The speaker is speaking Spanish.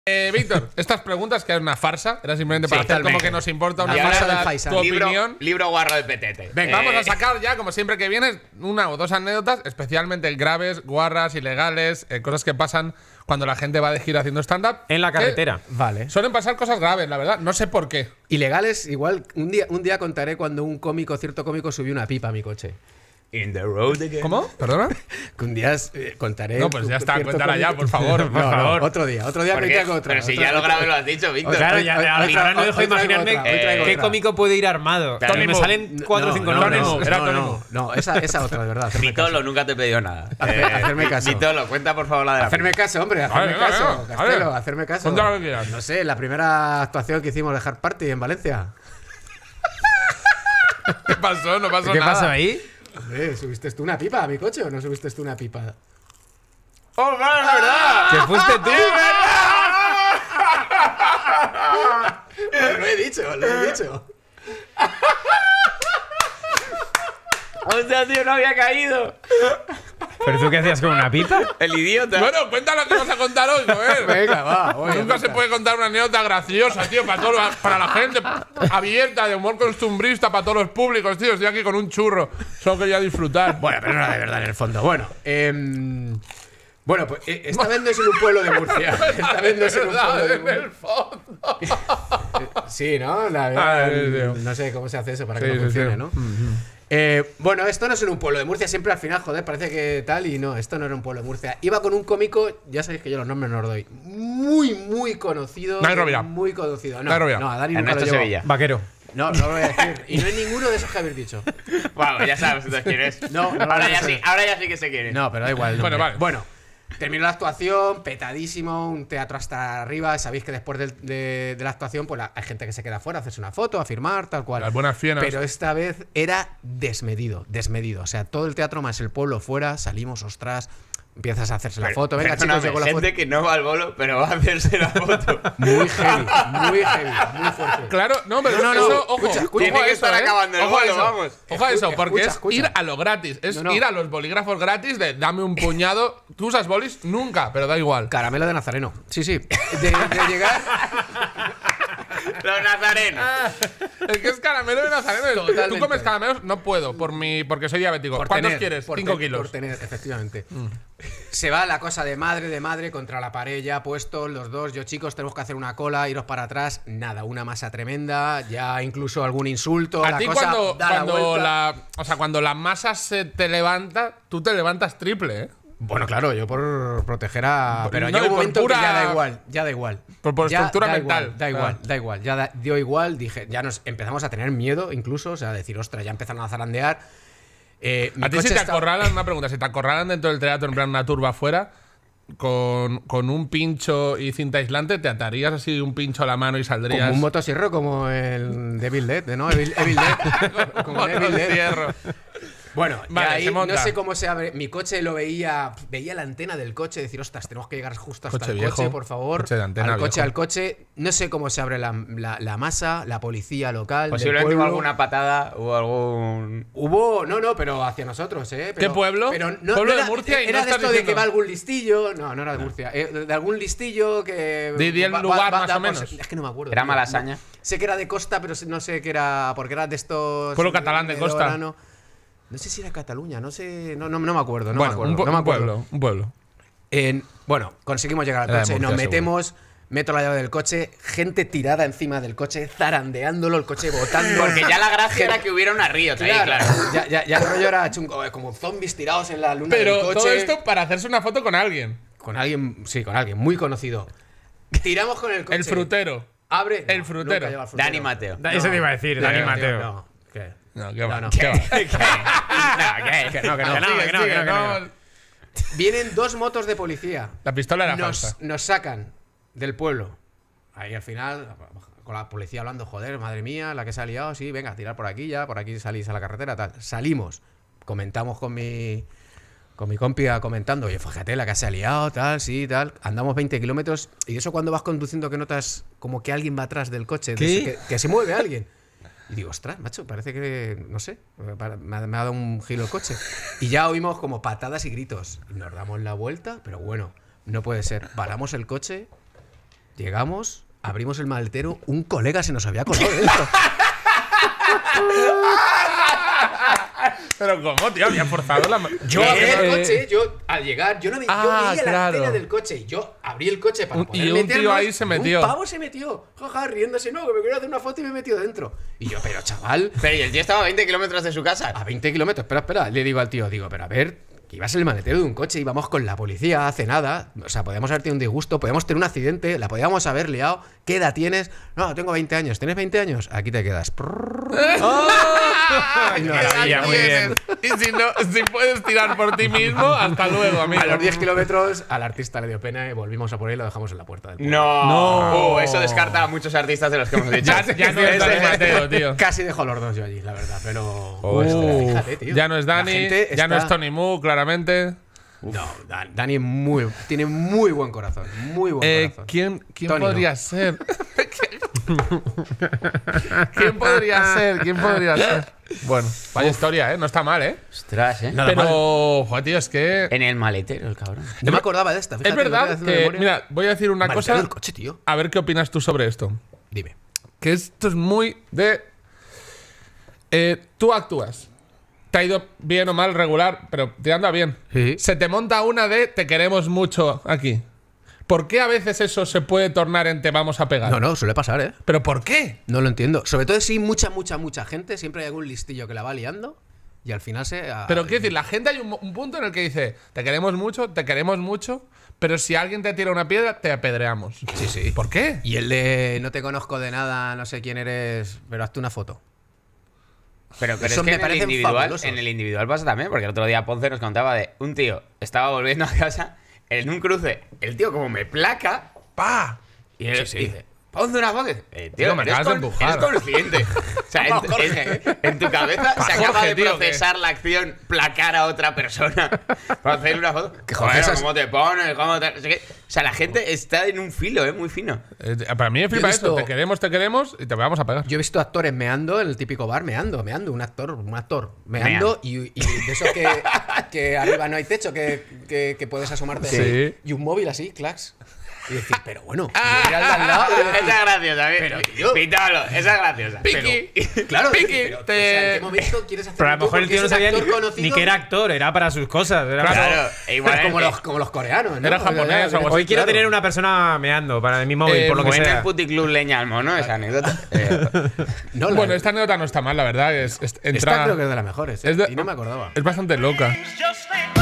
Víctor, estas preguntas que es una farsa, era simplemente para hacer como que nos importa una farsa tu opinión. Libro guarro de petete. Venga, vamos a sacar ya, como siempre que vienes, una o dos anécdotas, especialmente graves, guarras, ilegales, cosas que pasan cuando la gente va de gira haciendo stand-up. En la carretera. Vale. Suelen pasar cosas graves, la verdad. No sé por qué. Ilegales, igual, un día contaré cuando cierto cómico subió una pipa a mi coche. In the road again. ¿Cómo? ¿Perdona? Que un día contaré. No, pues ya está, cuéntala ya, por favor. No, favor. Otro día que otra. Pero si ya lo grabé, lo has dicho, Víctor. Claro, ahora no dejo de imaginarme qué cómico puede ir armado. Tony Me Moore. salen 4 o 5 nombres. No, esa otra, de verdad. Vitolo, nunca te he pedido nada. Hacerme caso. Vitolo, cuenta por favor la de la Hacerme caso, hombre, hacerme caso. Castelo, hacerme caso. Cuéntalo lo que quieras. No sé, la primera actuación que hicimos de Hard Party en Valencia. ¿Qué pasó? No pasó ¿Qué nada. pasó ahí? Hombre, ¿subiste tú una pipa a mi coche o no subiste tú una pipa? ¡Oh, claro, es verdad! ¿Que fuiste tú? Lo he dicho. O sea, tío, no había caído. ¿Pero tú qué hacías con una pipa? El idiota. Bueno, cuéntalo que vas a contar hoy, joder. Venga, va. Nunca se puede contar una anécdota graciosa, tío, para la gente abierta, de humor costumbrista, para todos los públicos, tío. Estoy aquí con un churro. Solo quería disfrutar. Bueno, pero no era de verdad en el fondo. Bueno, pues esta vez no es en un pueblo de Murcia. Esta vez no es en un pueblo de En el fondo. Sí, ¿no? No sé cómo se hace eso para que no funcione, ¿no? Bueno, esto no es en un pueblo de Murcia. Siempre al final, joder, parece que tal y no, esto no era un pueblo de Murcia. Iba con un cómico, ya sabéis que yo los nombres no los doy. Muy conocido. Dani Rovira. Muy conocido. Dani Rovira. No, a Dani nunca Ernesto lo llevo. Sevilla. Vaquero. No lo voy a decir. Y no es ninguno de esos que habéis dicho. Bueno, ya sabes entonces quién es. No, ahora ya sí que sé quién es. No, pero da igual. Bueno, vale. Bueno, terminó la actuación, petadísimo, un teatro hasta arriba. Sabéis que después de la actuación, pues hay gente que se queda afuera a hacerse una foto, a firmar, tal cual. Las buenas fienas. Pero esta vez era desmedido. O sea, todo el teatro más el pueblo fuera, salimos, ostras. Empiezas a hacerse la foto. Venga, chicos, yo con la gente foto. que no va al bolo, pero va a hacerse la foto. Muy heavy, muy fuerte. Claro, no, pero No, eso, ojo. escucha, Tiene ojo a que eso, estar acabando el Ojo a bolo, eso. vamos. Ojo a eso, porque Escucha. es ir a lo gratis. Es No. ir a los bolígrafos gratis de dame un puñado. ¿Tú usas bolis? Nunca, pero da igual. Caramelo de Nazareno. Sí. De llegar. Los nazarenos. El que es caramelo de Nazareno. Tú Totalmente. comes caramelos, no puedo, porque soy diabético. Por ¿Cuántos tener, quieres? por 5 ten- kilos. Por tener, efectivamente. Se va la cosa de madre contra la pared, ya puestos los dos. Yo, chicos, tenemos que hacer una cola, iros para atrás. Nada, una masa tremenda, ya incluso algún insulto. A la ti cosa da la vuelta. cuando la masa se te levanta, tú te levantas triple, ¿eh? Bueno, claro, yo por proteger a. Pero No, llega y un por momento pura- que ya da igual. Por Ya estructura da mental. Igual, da igual. Ya dio igual. Dije, ya nos empezamos a tener miedo, incluso. O sea, decir, ostras, ya empezaron a zarandear. A ti si te acorralan, una pregunta, si te acorralan dentro del teatro, en plan una turba afuera, con un pincho y cinta aislante, ¿te atarías así un pincho a la mano y saldrías? Como un motosierro, como el Devil Dead, ¿no? Evil Dead. Como Evil Dead. Motosierro. Bueno, Vale, y ahí se monta. no sé cómo se abre. Mi coche lo veía la antena del coche, decir, ostras, tenemos que llegar justo hasta Coche el viejo. coche, por favor. Coche de antena al viejo. coche. No sé cómo se abre la masa, la policía local. del Posiblemente hubo pueblo. alguna patada, hubo algún. No, pero hacia nosotros, ¿eh? Pero, ¿Qué pueblo? Pero no, Pueblo no de era, Murcia y era no de estás esto de que diciendo- va algún listillo. No era de Murcia. De algún listillo que. Di el lugar más o por- menos. Es que no me acuerdo. Era tío. Malasaña. Sé que era de costa, pero no sé qué era. Porque era de estos. Pueblo catalán de costa. Verano. No sé si era Cataluña, no sé. No me acuerdo. Bueno, un pueblo. Bueno, conseguimos llegar al Era de coche. Murcia, Nos metemos. Meto la llave del coche, gente tirada encima del coche, zarandeándolo, el coche botando. Porque ya la gracia era que hubiera una Riot ahí, claro. Ya el rollo era chungo, como zombies tirados en la luna Pero del coche. todo esto para hacerse una foto con alguien. Con alguien muy conocido. Tiramos con el coche. El frutero. Abre. El frutero. nunca lleva el frutero. Dani Mateo. Eso te iba a decir, Dani Mateo. No, ¿qué? No, qué va. No. ¿Qué va? Que no. Sigue, no. Vienen dos motos de policía. La pistola era falsa. Nos sacan del pueblo. Ahí al final, con la policía hablando, joder, madre mía, la que se ha liado, sí, venga, tirar por aquí ya, por aquí salís a la carretera, tal. Salimos, comentamos con mi compi comentando, oye, fíjate, la que se ha liado, tal, sí, tal. Andamos 20 kilómetros y eso cuando vas conduciendo que notas como que alguien va atrás del coche, que se mueve alguien. Y digo, ostras, macho, parece que, no sé, me ha dado un giro el coche. Y ya oímos como patadas y gritos. Y nos damos la vuelta, pero bueno, no puede ser. Paramos el coche Llegamos, abrimos el maletero, un colega se nos había colado dentro. Pero ¿cómo, tío? Había forzado la mano. Yo abrí el coche, al llegar, yo veía la antena del coche y yo abrí el coche para poder y un tío ahí se metió. Un pavo se metió, jaja, riéndose, no, que me quería hacer una foto y me metió dentro. Y yo, pero chaval, Pero y el tío estaba a 20 kilómetros de su casa. a 20 kilómetros, espera, le digo al tío, pero a ver, que ibas en el maletero de un coche, íbamos con la policía hace nada, o sea, podíamos haber tenido un disgusto, podíamos tener un accidente, la podíamos haber liado. ¿Qué edad tienes? No, tengo 20 años. ¿Tienes 20 años? Aquí te quedas. ¡Qué maravilla! Muy bien. Y si puedes tirar por ti mismo, hasta luego, amigo. A los 10 kilómetros al artista le dio pena y volvimos a por él y lo dejamos en la puerta del pueblo. No. Eso descarta a muchos artistas de los que hemos dicho. Ya no es Dani Mateo, tío. Casi dejo a los dos yo allí, la verdad, pero... Fíjate, tío. Ya no es Dani, ya no es Tony Moo, claramente. No, Dani tiene muy buen corazón. Muy buen corazón. ¿Quién Tony, podría ser? ¿Quién podría ser? Bueno, vaya historia, ¿eh? No está mal, ¿eh? Ostras, ¿eh? Pero, joder, tío, es que... En el maletero, el cabrón. No me acordaba de esta. Fíjate, Es verdad que, mira, voy a decir una Maletero cosa. del coche, tío. A ver qué opinas tú sobre esto. Dime. Que esto es muy de... tú actúas. Te ha ido bien o mal, regular, pero tirando a bien. Sí. Se te monta una de te queremos mucho aquí. ¿Por qué a veces eso se puede tornar en te vamos a pegar? No, suele pasar, ¿eh? ¿Pero por qué? No lo entiendo. Sobre todo si mucha gente, siempre hay algún listillo que la va liando y al final se... Pero quiero decir, la gente hay un punto en el que dice te queremos mucho, pero si alguien te tira una piedra, te apedreamos. Sí. ¿Por qué? Y el de no te conozco de nada, no sé quién eres, pero hazte una foto. Pero Eso es que me parecen fabulosos. en el individual pasa también, porque el otro día Ponce nos contaba de un tío estaba volviendo a casa en un cruce, el tío como me placa, ¡Pa! y él dice, ponte una foto. Tío, No, me acabas de empujar. eres consciente. O sea, en tu cabeza se acaba Jorge, de tío, procesar la acción placar a otra persona para hacer una foto. Que Jorge, Joder, esas- ¿cómo te pones? ¿Cómo te...? O sea, la gente está en un filo, muy fino. Para mí me flipa he eso. visto- Te queremos y te vamos a pegar. Yo he visto actores meando en el típico bar, meando, un actor meando y de eso que arriba no hay techo, que puedes asomarte Sí. así, y un móvil así, clacks. Y decir, pero bueno, y ir al de al lado y decir, Esa es graciosa, Pero, tío. Pitalo, esa es graciosa. Piqui. claro, Piqui, pero, o te- sea, ¿en qué momento quieres hacer Pero a un lo mejor tour? el tío no Porque sabía es un actor conocido, ni que era actor, era para sus cosas. Era Claro, igual como los coreanos, ¿no? Era japonés o algo así. Hoy quiero Claro. tener una persona meando para mi móvil, por lo que Buena sea. en Puticlub Leñalmo, ¿no? Esa anécdota. No, la- Bueno, esta anécdota no está mal, la verdad. Entra, esta creo que es de las mejores, es de- y no me acordaba. Es bastante loca. Just think